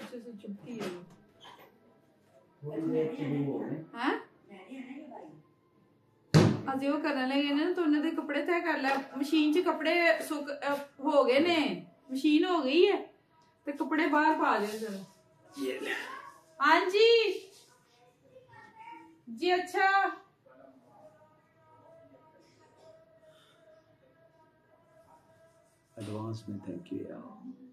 पीछे से चुभती है हैं अजे वो करने लगे ने तो उन्होंने कपड़े तय कर लिया मशीन च कपड़े सुक हो गए ने मशीन हो गई है तो कपड़े बाहर पा दे जरा ये ले हाँ जी जी अच्छा एडवांस में थैंक यू यार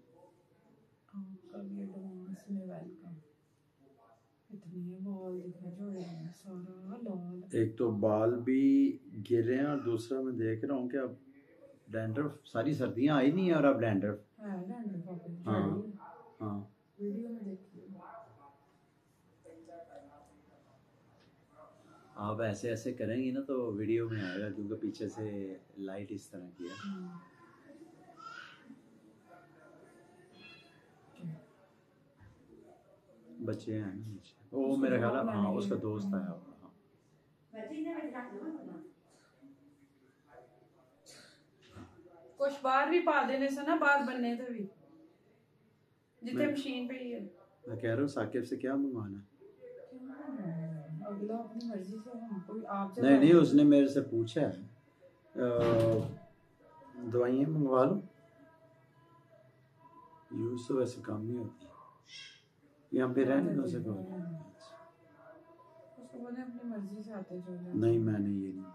आपका भी एडवांस में वेलकम इतने बाल दिखने जो है सारा लाल एक तो बाल भी गिर रहे हैं और दूसरा मैं देख रहा हूँ कि अब डैंड्रफ सारी सर्दियाँ आई नहीं है और अब डैंड्रफ है डैंड्रफ हाँ हाँ वीडियो में देखी आप ऐसे ऐसे करेंगी ना तो वीडियो में आएगा क्योंकि पीछे से लाइट इस तरह की है बच्चे हैं ना नीचे वो मेरा ख्याल है हाँ उसका दोस्त आया होगा कुछ बाहर भी पा देने से ना बाहर बनने थे भी जितने मशीन पे ही है मैं कह रहा हूँ साकिब से क्या मंगवाना अगला अपनी मर्जी से हम कोई आप नहीं उसने मेरे से पूछा है दवाइयाँ मंगवा लो यूज तो वैसे काम नहीं होती यहाँ पे रहने दो उसे कहो उसको बोले अपनी मर्जी से आते जो नहीं मैंने ये नहीं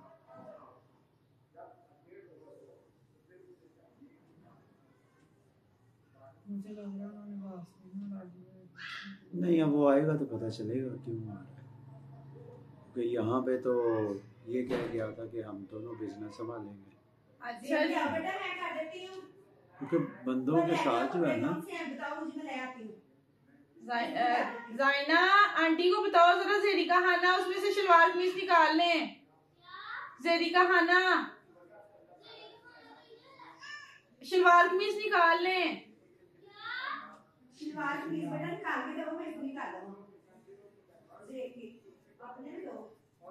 मुझे लग रहा है उन्होंने वास्ते में नहीं अब वो आएगा तो पता चलेगा क्यों आ रहा है क्योंकि यहाँ पे तो ये कह गया था कि हम दोनों बिजनेस संभालेंगे अच्छा जी बेटा मैं कर देती हूँ क्योंकि बंदों के साथ जो है ना जाइना आंटी को बताओ जरा जेरी का खाना उसमें से शलवार कमीज निकाल लें जेरी का खाना शलवार कमीज निकाल लें शलवार कमीज बेटा निकाल के दो मैं इसको निकाल दूंगा देखिए अपने भी दो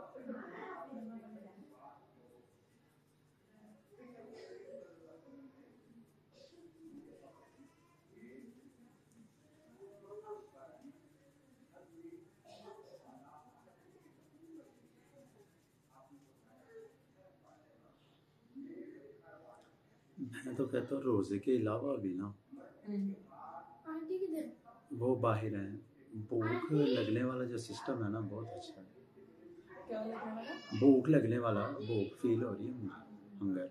मैं तो कहता हूँ रोजे के अलावा भी ना आंटी किधर वो बाहर है भूख लगने वाला जो सिस्टम है ना बहुत अच्छा है क्या लगने वाला भूख लगने वाला भूख फील हो रही है मुझे हंगर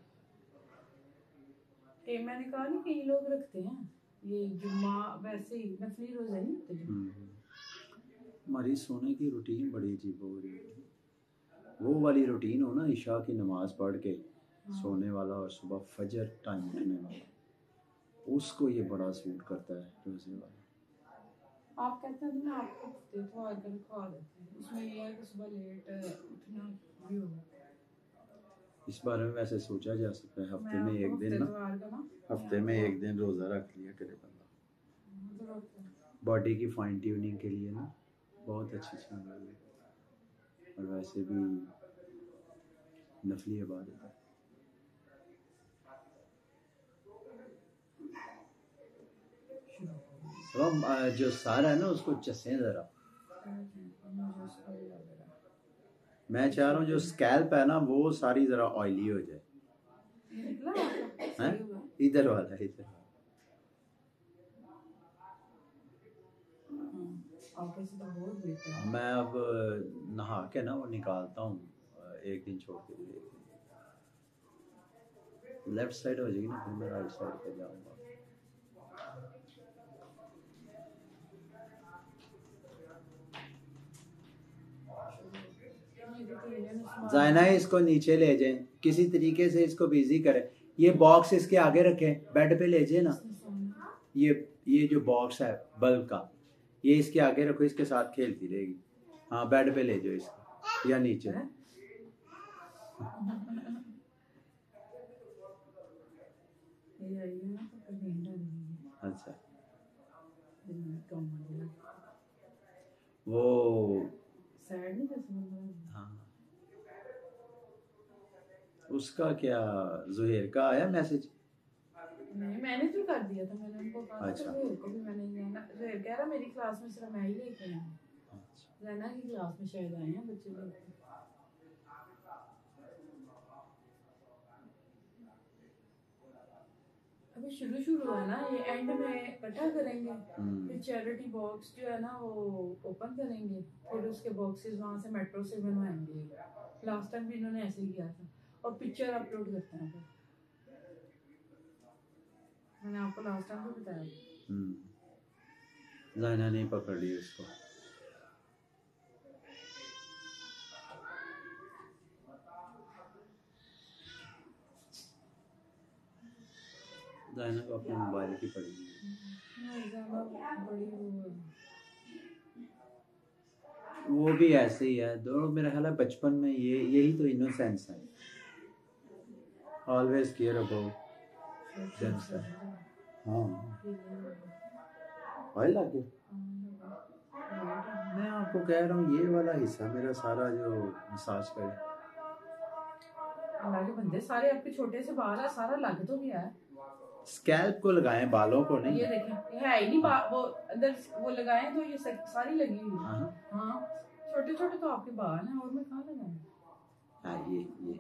मैंने कहा नहीं कई लोग रखते हैं ये जुम्मा वैसे ही नफली रोजा नहीं होते हमारी सोने की रूटीन बड़ी अजीब हो रही है वो वाली रूटीन हो ना इशा की नमाज पढ़ के सोने वाला और सुबह फजर टाइम उठने वाला उसको ये बड़ा सूट करता है रोजे वाला आप कहते हैं ना आपको देखो आकर खा देते हैं उसमें ये है कि सुबह लेट उठना भी होगा इस बारे में वैसे सोचा जा सकता है हफ्ते में एक दिन ना हफ्ते में एक दिन रोज़ा रख लिया करे बंदा बॉडी की फाइन ट्यूनिंग के लिए ना बहुत अच्छी चीज़ है और वैसे भी नफली इबादत है जो सारा है ना उसको चसें जरा मैं चाह रहा हूँ जो स्कैल्प है ना वो सारी जरा ऑयली हो जाए इधर वाला इधर मैं अब नहा के ना वो निकालता हूँ एक दिन छोड़ के लेफ्ट साइड हो जाएगी ना फिर मैं राइट साइड पे जाऊँगा जाइना इसको नीचे ले जाए किसी तरीके से इसको बिजी करें ये बॉक्स इसके आगे रखें बेड पे ले जाए ना ये जो बॉक्स है बल्ब का ये इसके आगे रखो इसके साथ खेलती रहेगी हाँ बेड पे ले जाओ इसको या नीचे अच्छा वो हाँ उसका क्या जुहेर का आया मैसेज नहीं मैंने तो कर दिया था, मैंने उनको कहा था अच्छा। कि को भी मैंने जाना, जोहेल कह रहा मेरी क्लास में सिर्फ मैं ही लेके आई हूँ, अच्छा। जैना की क्लास में शायद आए हैं बच्चे लेके। अभी शुरू है ना ये, एंड में इकट्ठा करेंगे, फिर चैरिटी बॉक्स जो है ना वो ओपन करेंगे, फिर उसके बॉक्सेस वहाँ से मेट्रो से बनवाएंगे। लास्ट टाइम भी इन्होंने ऐसे ही किया था, और पिक्चर अपलोड करते हैं फिर। मैंने आपको लास्ट टाइम भी बताया। जायना नहीं पकड़ ली उसको। जायना को अपने मोबाइल की पड़ी। वो भी ऐसे ही है दोनों, मेरा ख्याल है बचपन में यही तो इनोसेंस है, ऑलवेज केयर अबाउट देमसेल्फ। हाँ भाई लगे, मैं आपको कह रहा हूँ ये वाला हिस्सा मेरा सारा जो मसाज करे, अल्लाह के बंदे सारे आपके छोटे से बाल है, सारा लग तो गया है। स्कैल्प को लगाएं, बालों को नहीं। ये देखें ये है ही नहीं, वो अंदर वो लगाएं तो ये सारी लगी हुई है। हाँ छोटे छोटे तो आपके बाल हैं, और मैं कहाँ लगाऊं? हाँ ये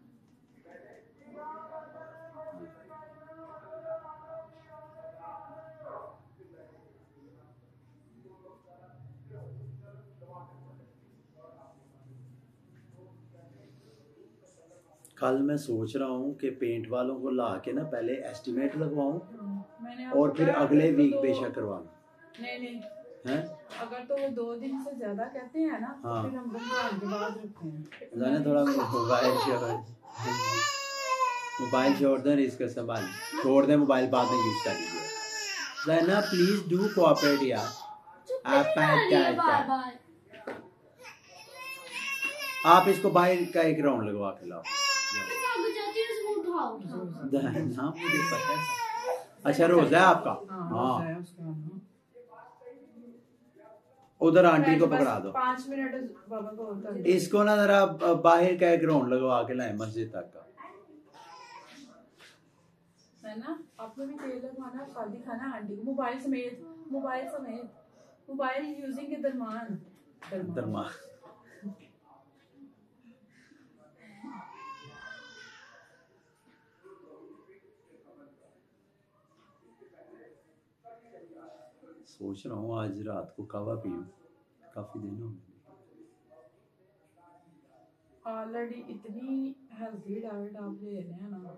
कल मैं सोच रहा हूँ कि पेंट वालों को ला के ना पहले एस्टिमेट लगवाऊं और फिर अगले वीक बेशक करवा लूं। नहीं हैं? अगर तो वो 2 दिन से ज्यादा कहते हैं ना, हाँ। फिर हम रमजान के बाद रखते हैं। जाने थोड़ा मोबाइल छोड़ दें, इसका संभाल छोड़ दें, मोबाइल बाद में यूज कर लीजिए। जाना प्लीज डू कोऑपरेट यार, आप इसको बाहर का एक राउंड लगवा के लाओ। ना मुझे पता है। अच्छा रोजा है आपका? हाँ उधर आंटी को पकड़ा दो। 5 मिनट बाबा को होता है। इसको ना जरा बाहर का एक राउंड लगवा के लाए मस्जिद तक का। है ना, आपने भी तेल लगवाना, शादी खाना आंटी को मोबाइल समेत मोबाइल यूजिंग के दरमान सोच रहा हूँ आज रात को कहवा पीऊं, काफी दिन हो गए। ऑलरेडी इतनी हेल्दी डाइट आप ले रहे हैं ना,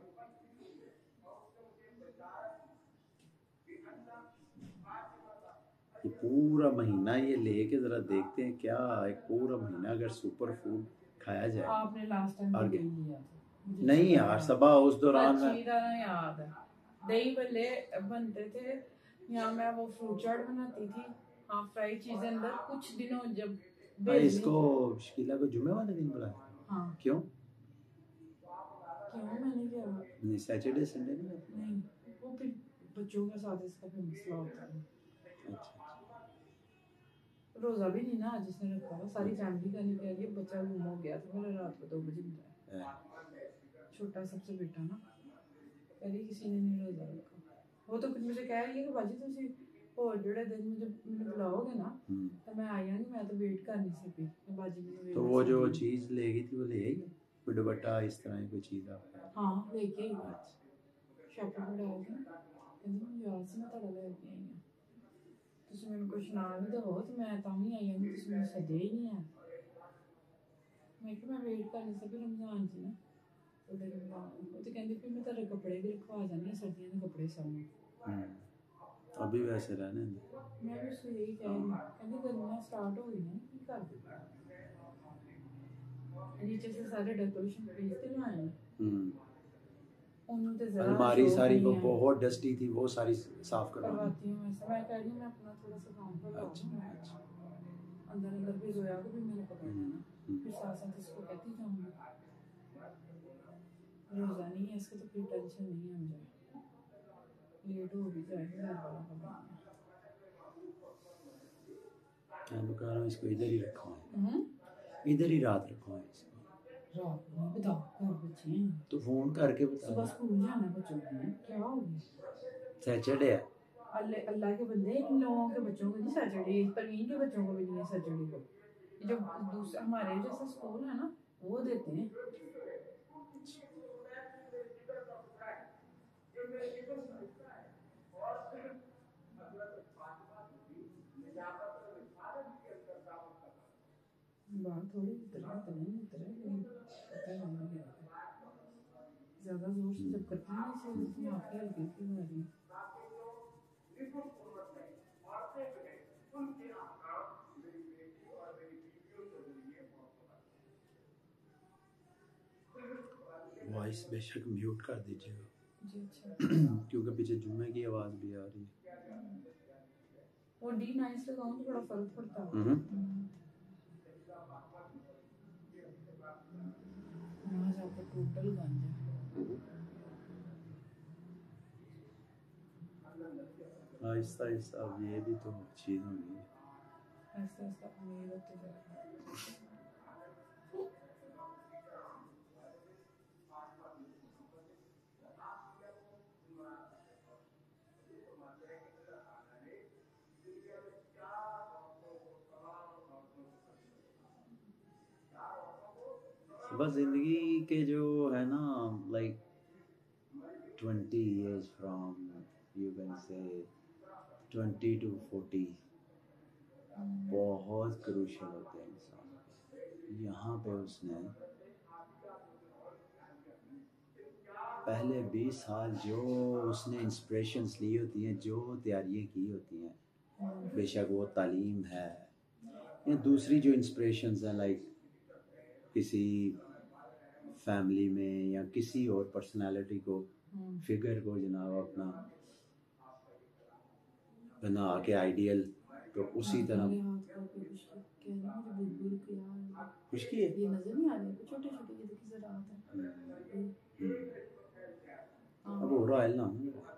ये पूरा महीना ये लेके जरा देखते हैं क्या, एक पूरा महीना अगर सुपर फूड खाया जाए। आपने लास्ट टाइम भी लिया था नहीं यार सबा, उस दौरान याद है दही भल्ले बनते थे यहाँ, मैं वो फ्रूट चाट बनाती थी, हाँ फ्राइड चीजें अंदर। कुछ दिनों जब इसको शकीला को जुमे वाले दिन बुलाया। हाँ क्यों मैंने क्या नहीं, सैटरडे संडे नहीं, वो फिर बच्चों के साथ इसका फिर मसला होता है। अच्छा रोजा भी नहीं ना आज इसने रखा था, सारी फैमिली का नहीं किया, बच्चा गुम हो गया था मेरा रात को 2 बजे मिला, छोटा सबसे बेटा ना, पहले किसी ने नहीं रोजा रखा। वो तो फिर मुझे कह रही है कि बाजी तुसी और जोड़े दिन मुझे बुलाओगे ना तो मैं आई नहीं, मैं तो वेट कर नहीं सकी बाजी ने। तो वो जो चीज ले गई थी वो ले आई, कोई दुपट्टा इस तरह की कोई चीज आप? हाँ लेके शॉपिंग में डाल दी, कहंदी मैं यार से मैं तड़ा लेके आई हूं, तुसी मैंने कुछ ना भी दो तो मैं तामी आई हूं, तुसी मैंने सदे ही नहीं है। मैं कि मैं वेट कर नहीं सकी रमजान च ना, वो तो कहंदी फिर मैं तेरे कपड़े भी रखवा जानी, सर्दियों के कपड़े सब अभी वैसे रहने दे। मैं भी उसको यही कह रही हूँ, कहंदी गर्मियां स्टार्ट हो गई हैं की कर दे, नीचे से सारे डेकोरेशन प्लीज दिलवाए हैं। अलमारी सारी वो बहुत डस्टी थी, वो सारी साफ करवाती हूँ। ऐसा मैं कह रही हूँ मैं अपना थोड़ा सा काम करवाऊँ। अच्छा अंदर भी जोया को भी मैंने पकड़ लेना, फिर साथ साथ इसको कहती जाऊँगी। रोजा नहीं है इसको तो फिर टेंशन नहीं है मुझे, लेट हो भी जाएगा घर वाला का। मैं कह रहा हूँ इसको इधर ही रखवाएं, इधर ही रात रखवाएं इसको। रात में बताओ घर बच्चे हैं तो फोन करके सुबह बता। स्कूल जाना है बच्चों ने, क्या हो गया? सैटरडे है। अल्लाह अल्लाह के बंदे, इन लोगों के बच्चों को नहीं सैटरडे, परवीन के बच्चों को भी नहीं है सैटरडे को। ये जो दूसरा हमारे जैसा स्कूल है ना वो देते हैं। बात थोड़ी उतरे तो नहीं उतरे, लेकिन पता नहीं है ज्यादा जोर से जब करती है ना इसे तो आपकी हल्की हल्की मारी। वॉइस बेशक म्यूट कर दीजिएगा जी अच्छा। क्योंकि पीछे जुम्मे की आवाज भी आ रही है। वो D9 से लगाऊं तो बड़ा फर्क पड़ता है। यहाँ जाकर टोटल गंज है। आहिस्ता आहिस्ता अब ये भी तो चीज होगी। ऐसा ऐसा अमीर होते जाए। बस जिंदगी के जो है ना like 20 years from you can say 20 to 40 बहुत क्रूशल होते हैं इंसान के। यहाँ पे उसने पहले 20 साल जो उसने इंस्पिरेशंस ली होती हैं, जो तैयारियाँ की होती हैं, बेशक वो तालीम है या दूसरी जो इंस्पिरेशंस हैं लाइक किसी फैमिली में या किसी और पर्सनालिटी को फिगर को जनाब अपना बना के आइडियल, तो उसी तरह खुशकी है। ये नजर नहीं आ रही छोटे छोटे ये देखिए जरा आता है। अब हो रहा है ना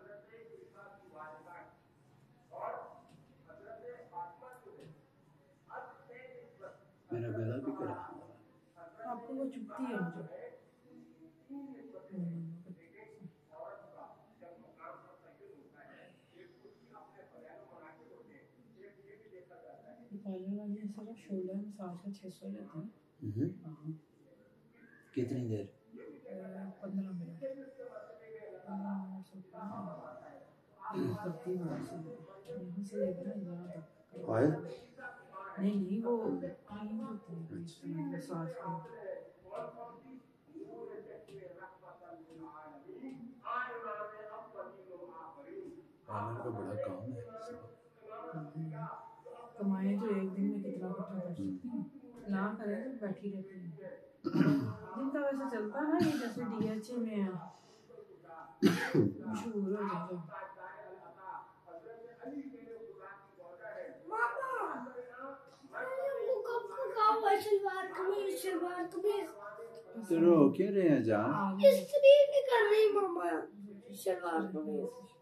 मेरा गला भी करा आपको वो चुभती है मुझे। पार्लर वाली ऐसा शोल्डर मसाज का 600 लेते हैं। हाँ। कितनी देर? 15 मिनट। 15 मिनट से करती हूँ यहाँ से लेकर ना यहाँ तक। ऑयल? नहीं नहीं वो क्रीम होती है मसाज की। पार्लर का बड़ा काम है। कमाए तो एक दिन में कितना इकट्ठा कर सकती हूँ, ना करें तो बैठी रहती हूँ। जिनका वैसे चलता है ना ये जैसे DHA में है मशहूर हो जाएगा। तो रो क्यों रहे हैं जान? इस्त्री नहीं कर रही मामा, शलवार कमीज